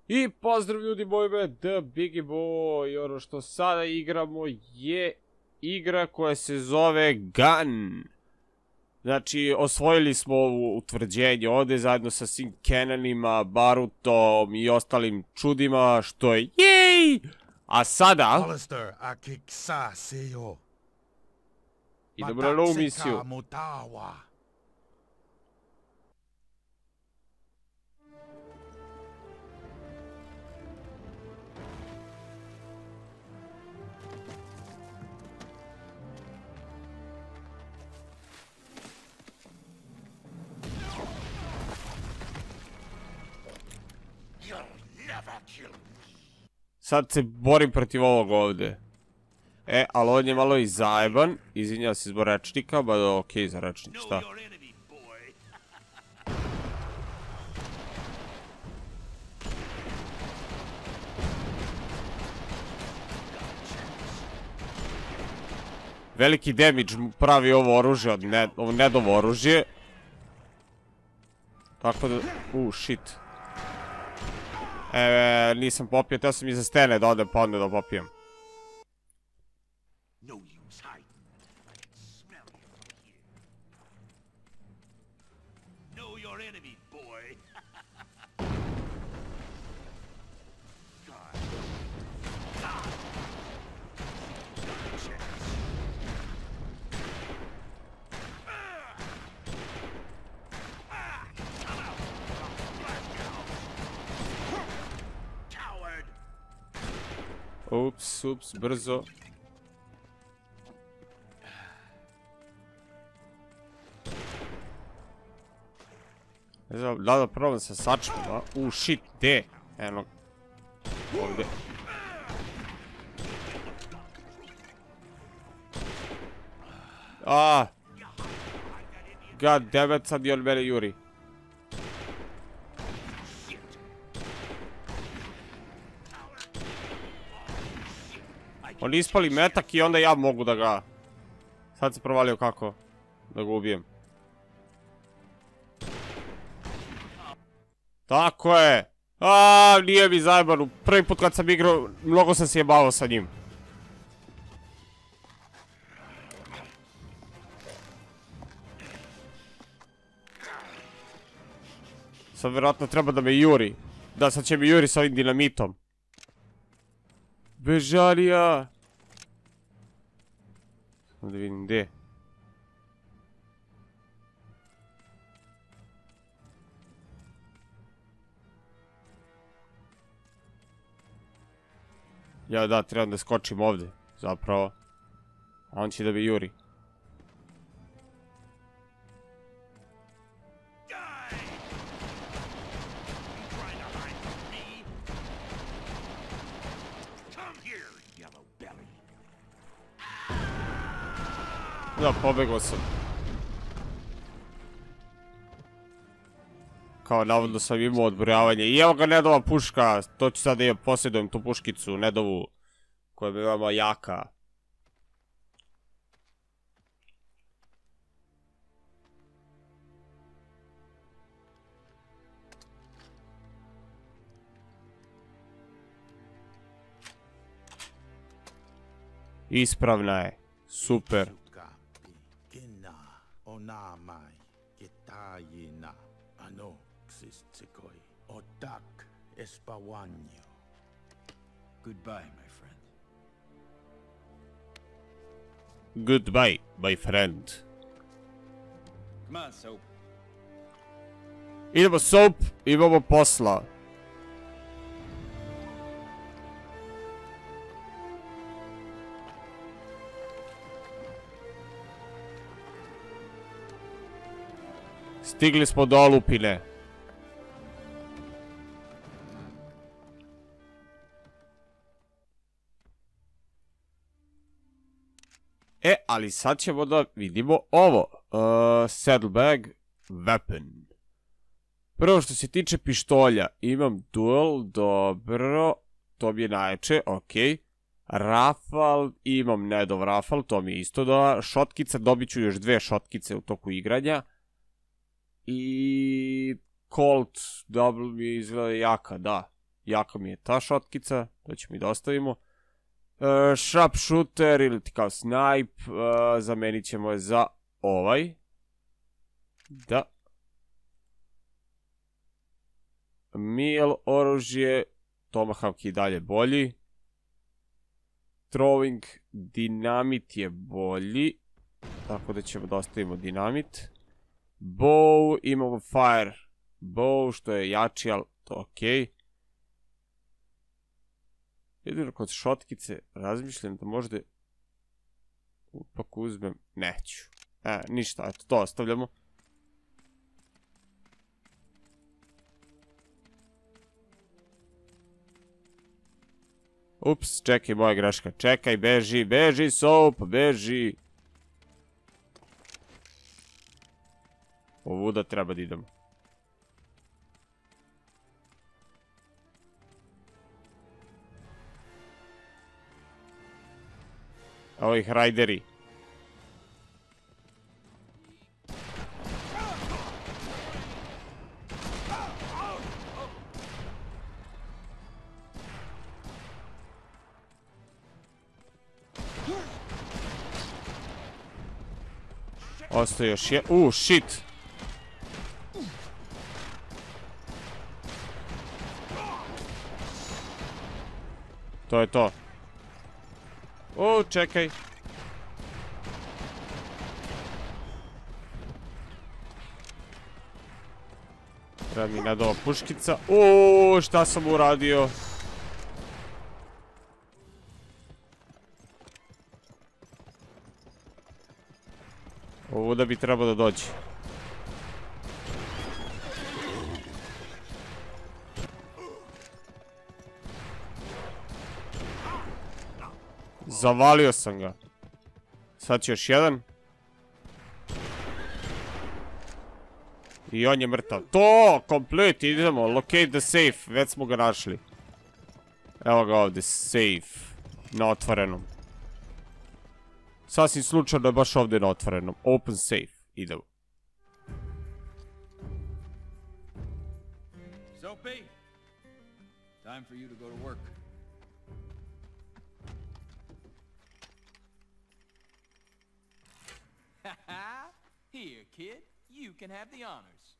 I pozdrav ljudi moji, The Biggie Boy. Ono što sada igramo je igra koja se zove Gun. Znači, osvojili smo ovo utvrđenje ovde zajedno sa svim Kenanima, Barutom i ostalim čudima, što je jej! A sada... idemo na novu misiju. Sad se borim protiv ovog ovde. Ali on je malo i zajeban. Izvinjava se zbog rečnika, ba da okej za rečnik, šta? Veliki damage pravi ovo oružje, ovo nedovo oružje. Tako da... shit. Nisam popio, teo sam iza stene da odem pa onda da popijem. Ups, brzo. Ne znam, da probam sa sačmama. Shit, gde? Eno. Ovde. God damn it, sad i on mene juri. On ispali metak i onda ja mogu da ga... Sad se provalio kako da ga ubijem. Tako je! Nije mi zajebano. Prvi put kad sam igrao, mnogo sam se jebavao sa njim. Sad vjerojatno treba da me juri. Da, sad će mi juri sa ovim dinamitom. Bežarija! Samo da vidim gdje. Ja da, trebam da skočim ovdje, zapravo. A on će da me juri. Da, pobegao sam. Kao, navodno sam imao odbrojavanje. I evo ga nedova puška. To ću sad da posjedujem tu puškicu, nedovu. Koja je veoma jaka. Ispravna je. Super. Goodbye, my friend. Goodbye, my friend. Come on, Soap. Idemo, Soap, imamo posla. Stigli smo do olupine. Ali sad ćemo da vidimo ovo. Saddlebag weapon. Prvo što se tiče pištolja. Imam dual, dobro. To mi je najjače, okej. Rafal, imam nedov rafal, to mi je isto da. Šotkica, dobit ću još 2 šotkice u toku igranja. I Colt double mi izgleda jaka, da. Jaka mi je ta šotkica, to ćemo i da ostavimo. Sharpshooter ili ti kao snipe, zamenit ćemo je za ovaj. Da. Meal oružje, Tomahawk i dalje bolji. Throwing dinamit je bolji, tako da ćemo da ostavimo dinamit. Bow, imamo fire bow, što je jači, ali to je okej. Jedino kod šotkice razmišljam da možda ipak uzmem, neću. Ništa, eto, to ostavljamo. Ups, čekaj, moja greška, čekaj, beži, beži, Soap, beži. Ovuda treba da idemo. Evo ih rajderi. Ostaje još je... shit! To je to. Čekaj. Treba mi nadova puškica. Šta sam uradio? Ovuda bi trebao da dođe. Zavalio sam ga. Sad će još jedan. I on je mrtav. To! Complete! Idemo. Locate the safe. Već smo ga našli. Evo ga ovdje. Safe. Na otvorenom. Sasvim slučajno je baš ovdje na otvorenom. Open safe. Idemo. Soapy, time for you to go to work. Here, kid. You can have the honors.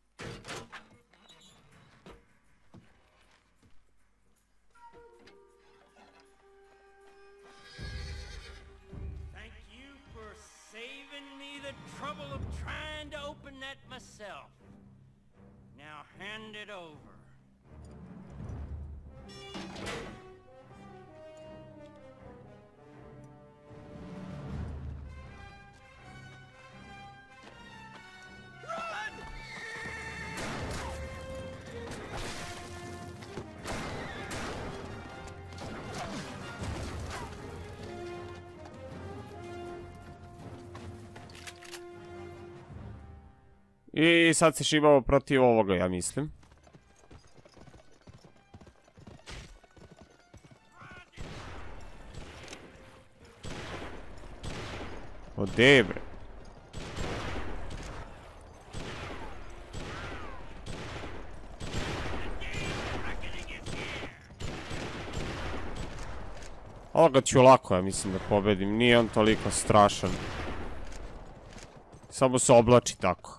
Thank you for saving me the trouble of trying to open that myself. Now hand it over. I sad se šibamo protiv ovoga, ja mislim. Ode bre. Ovoga ću lako, ja mislim da pobedim. Nije on toliko strašan. Samo se oblači tako.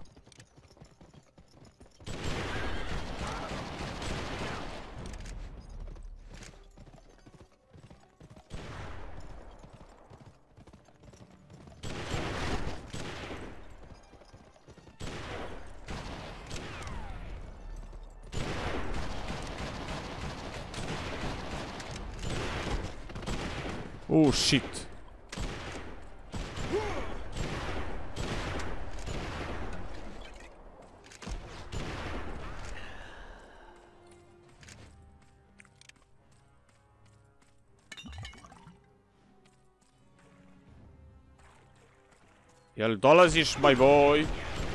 Shit. Jel dolaziš, my boy?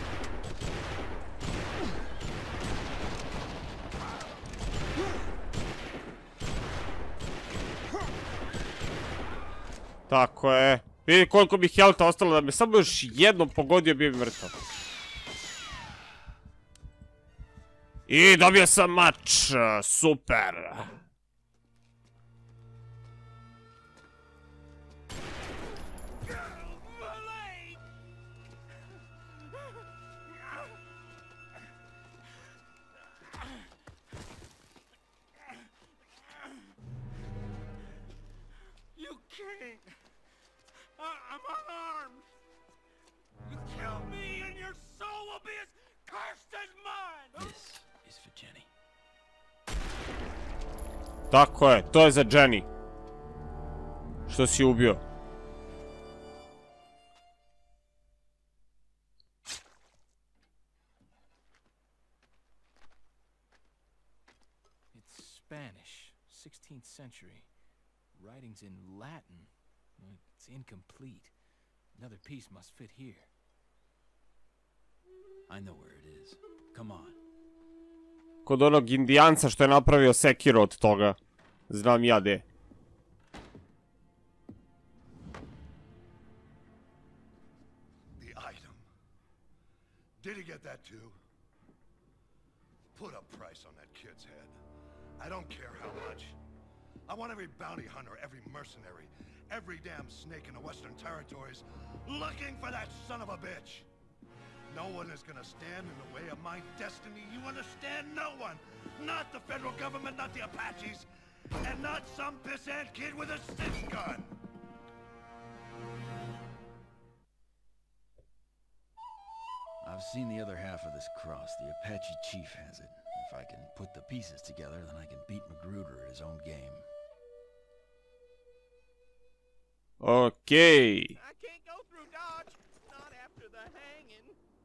Tako je. Vidi koliko bi helta ostalo da me samo još jednom pogodio bio bi mrtav. I dobio sam mač, super. You can't. I'm unarmed. You killed me and your soul will be as cursed as mine. This is for Jenny. Tako je, to je za Jenny. Što si ubio. It's Spanish, 16th century. Writing's in Latin. It's incomplete. Another piece must fit here. I know where it is. Come on. Kod onog indijanca što je napravio sekiro od toga. Znam ja gde. The item. Did he get that too? Put a price on that kid's head. I don't care how much. I want every bounty hunter, every mercenary, every damn snake in the Western Territories looking for that son of a bitch. No one is gonna stand in the way of my destiny. You understand? No one. Not the federal government, not the Apaches, and not some pissant kid with a six gun. I've seen the other half of this cross. The Apache chief has it. If I can put the pieces together, then I can beat Magruder at his own game. Okej. I can't go through Dodge. Not after the hanging.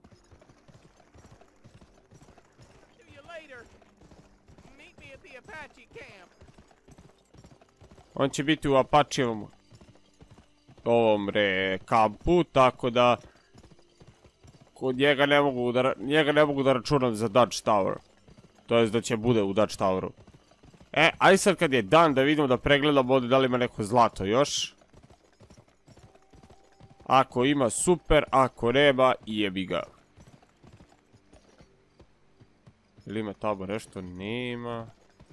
See you later. Meet me at the Apache camp. On će biti u Apachevom ovom kampu, tako da kod njega ne mogu da računam za Dodge Tower. To jest da će bude u Dodge Toweru. Aj sad kad je dan da vidimo, da pregledamo ovdje da li ima neko zlato još. Ako ima, super, ako nema, jebi ga. Ili ima tamo nešto? Nema.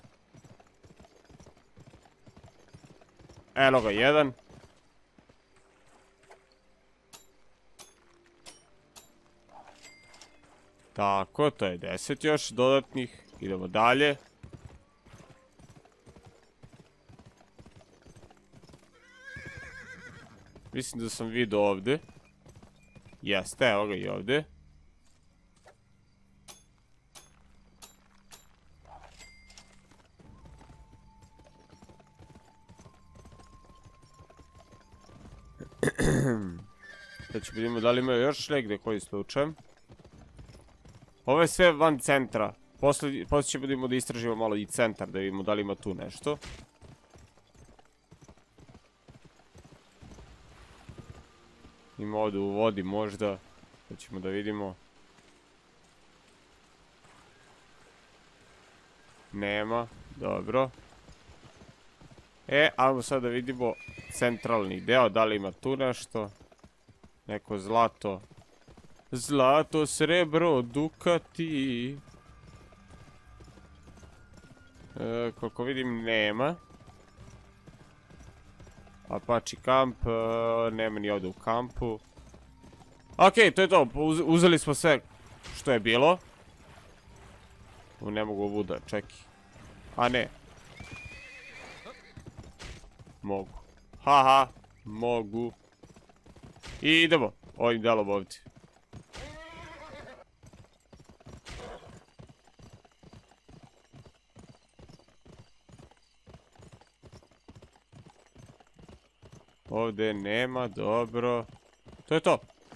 Eno ga, jedan. Tako, to je 10 još dodatnih. Idemo dalje. Mislim da sam vidio ovdje. Jeste, evo ga i ovdje. Sad ću vidimo da li imaju još negdje koji slučaj. Ovo je sve van centra. Poslije ćemo vidimo da istražimo malo i centar, da vidimo da li ima tu nešto. Ima ovdje u vodi možda. Da ćemo da vidimo. Nema. Dobro. Ajmo sad da vidimo centralni deo. Da li ima tu nešto? Neko zlato. Zlato, srebro, dukati. Koliko vidim nema. Apache kamp, nema ni ovdje u kampu. Okej, to je to, uzeli smo sve što je bilo. Ne mogu ovu da čeki. A ne. Mogu. Haha, mogu. I idemo, ovim delom ovdje. Ovdje nema, dobro. To je to.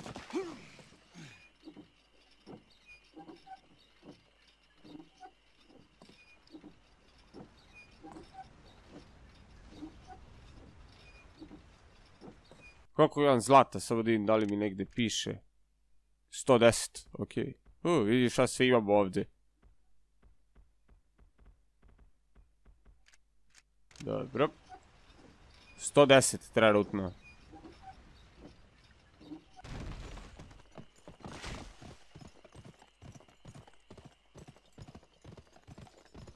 Koliko imam zlata, samo da vidim da li mi negdje piše. 110, okej. Vidiš šta sve imamo ovdje. Dobro. 110 trenutno.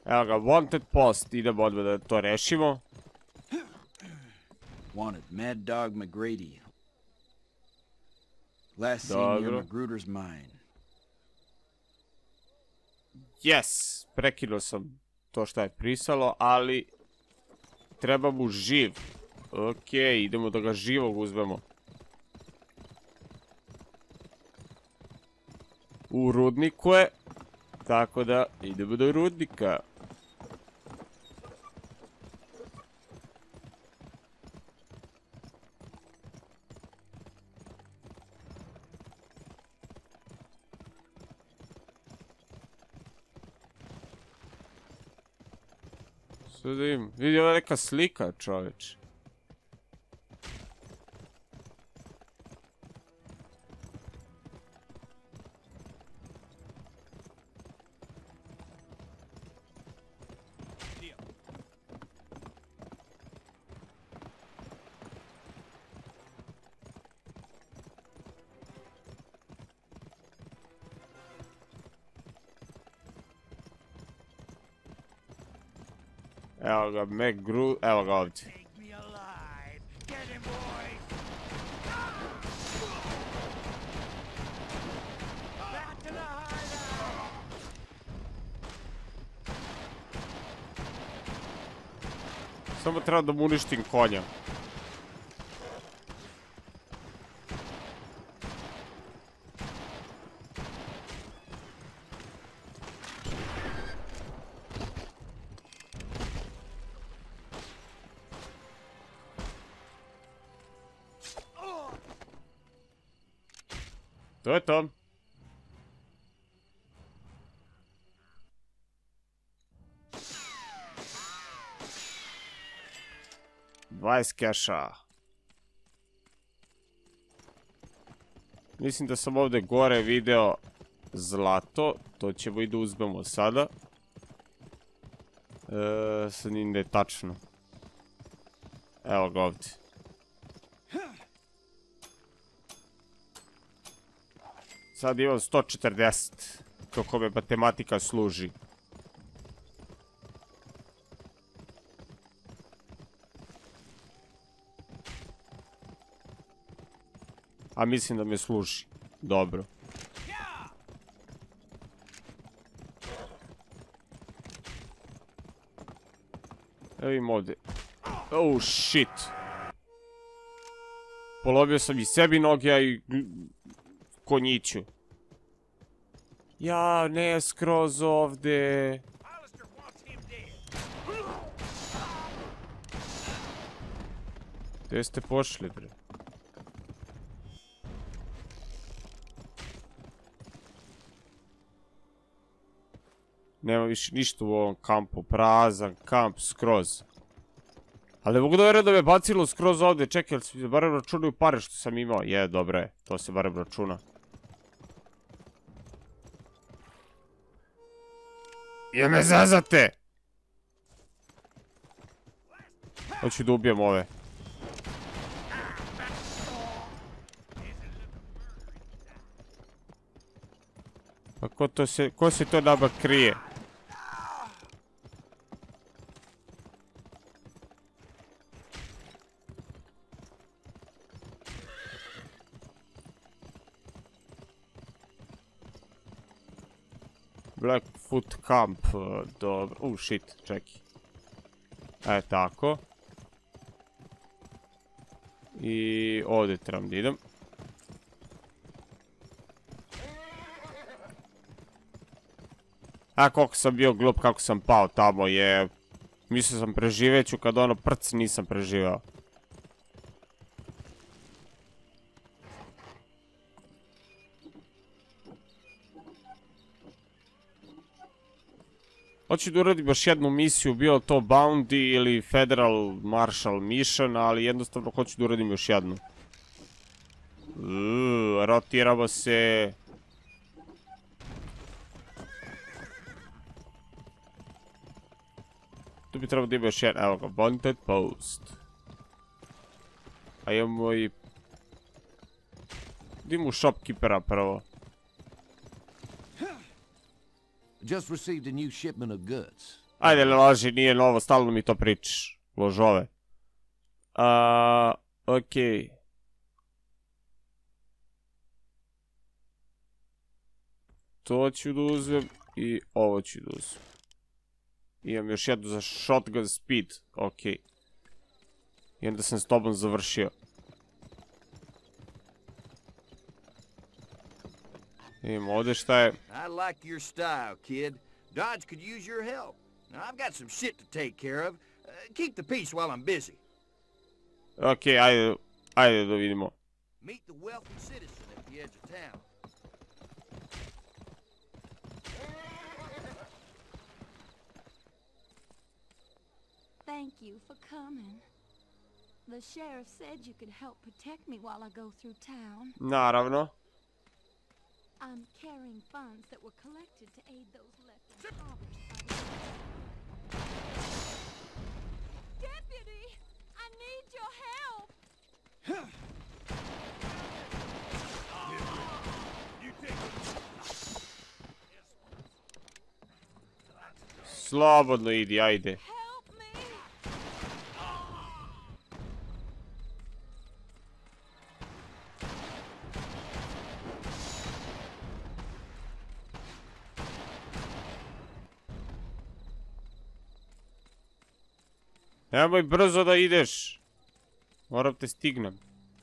Evo ga, wanted post, idemo odmah da to rešimo. Wanted, Mad Dog McGrady. Last seen near Dobro. Magruder's mine. Yes, prekinuo sam to što je prisalo, ali treba mu živ. Okej, idemo da ga živog uzmemo. U rudniku je, tako da idemo do rudnika. Sad da im, vidi ova neka slika, čoveč. Evo ga, evo ga ovdje. Take me alive. Get him, boys. Back to the hideout. Samo treba da mu uništim konja. To je to. Dvajst keša. Mislim da sam ovdje gore video zlato. To ćemo i da uzmemo sada. Sad nije da je tačno. Evo ga ovdje. Sad imam 140. Kako me matematika služi. A mislim da me služi. Dobro. Evo im ovdje. Oh shit. Polomio sam i sebi noge, a i konjiću. Ja, ne skroz ovdje. Alistair wants him dead. Gdje ste pošli, bre? Nema više ništa u ovom kampu. Prazan kamp, skroz. Ali ne mogu da verujem da me bacilo skroz ovdje. Čekaj, jel se barem računaju pare što sam imao? Je, dobro je. To se barem računa. Je me zazate! Hoću da ubijem ove. Pa ko se to nama krije? Blackfoot Camp, dobro, shit, čeki. Tako. I ovdje trebam da idem. Koliko sam bio glup, kako sam pao tamo je... Mislio sam preživeću kad ono prc nisam preživao. Hoću da uradim još jednu misiju, bilo to Bounty ili Federal Marshal Mission, ali jednostavno hoću da uradim još jednu. Rotiramo se. Tu bi trebalo da ima još jedan, evo ga, Wanted Post. A imamo i... Idemo u Shopkeepera prvo. Just received a new shipment of goods. Ajde, ne laži, nije novo, stalno mi to pričaš. Ložove. Okej. To ću da uzem i ovo ću da uzem. Imam još jednu za shotgun speed, okej. I onda sam s tobom završio. Idemo ovdje šta je. I like your style, kid. Dodge could use your help. Now, I've got some shit to take care of. Keep the peace while I'm busy. Okej, ajde da vidimo. Meet the wealthy citizen at the edge of town. Thank you for coming. The sheriff said you could help protect me while I go through town. Naravno. I'm carrying funds that were collected to aid those left impoverished by the... Deputy! I need your help! Slobodno idi, ajde. Help me! Nemoj brzo da ideš. Moram te stignem.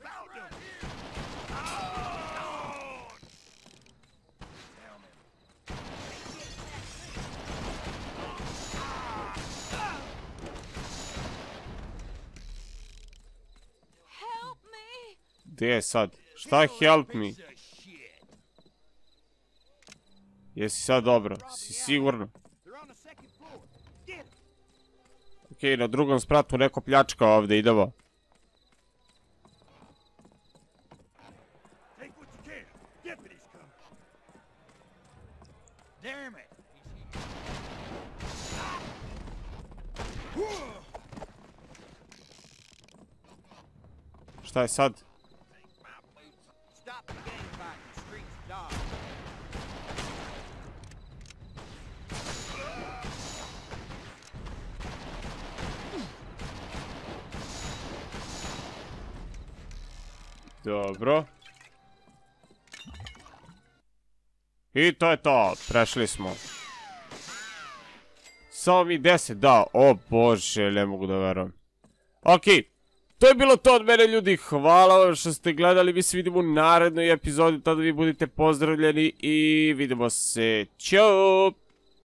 Help me! Gdje je sad? Šta help me? Jesi sad dobro? Si sigurno? They're on the second floor. Get 'em. Okej, na drugom spratu neko pljačka ovdje, idemo. Take what you can. Deputy's coming. Damn it. Šta je sad? Stop the gang fight in the streets of Dodge. Dobro. I to je to, prešli smo. Samo mi 10, da, o bože, ne mogu da verujem. Okej, to je bilo to od mene ljudi, hvala vam što ste gledali, mi se vidimo u narednoj epizodi, tada vi budite pozdravljeni i vidimo se, ćao!